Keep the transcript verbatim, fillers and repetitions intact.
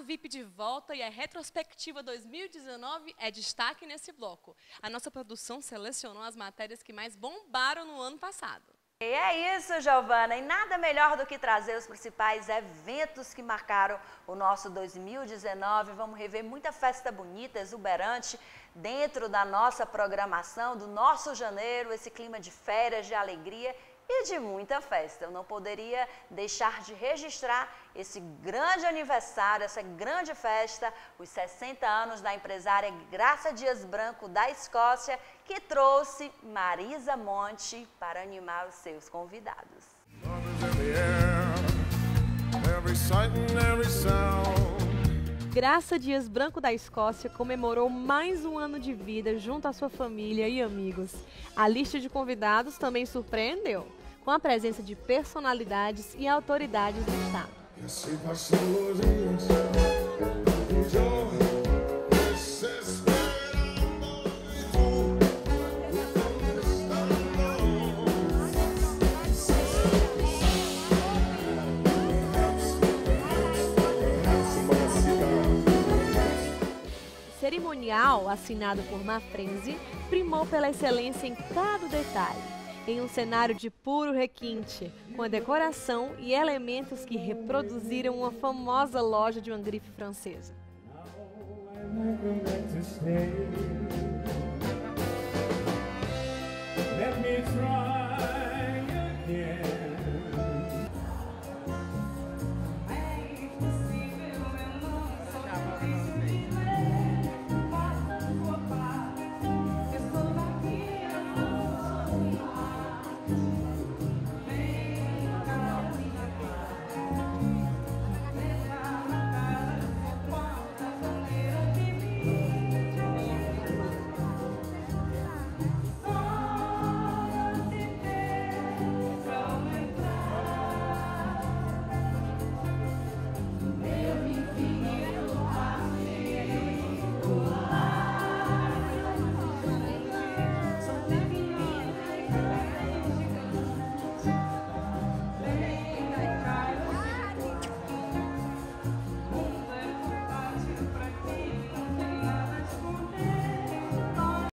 V I P de volta e a retrospectiva dois mil e dezenove é destaque nesse bloco. A nossa produção selecionou as matérias que mais bombaram no ano passado. E é isso, Giovana, e nada melhor do que trazer os principais eventos que marcaram o nosso dois mil e dezenove. Vamos rever muita festa bonita, exuberante, dentro da nossa programação, do nosso janeiro, esse clima de férias, de alegria e de muita festa. Eu não poderia deixar de registrar esse grande aniversário, essa grande festa, os sessenta anos da empresária Graça Dias Branco da Escócia, que trouxe Marisa Monte para animar os seus convidados. Graça Dias Branco da Escócia comemorou mais um ano de vida junto à sua família e amigos. A lista de convidados também surpreendeu, com a presença de personalidades e autoridades do Estado. Cerimonial, assinado por Mafrenzy, primou pela excelência em cada detalhe, em um cenário de puro requinte, com a decoração e elementos que reproduziram uma famosa loja de uma grife francesa. Let me try.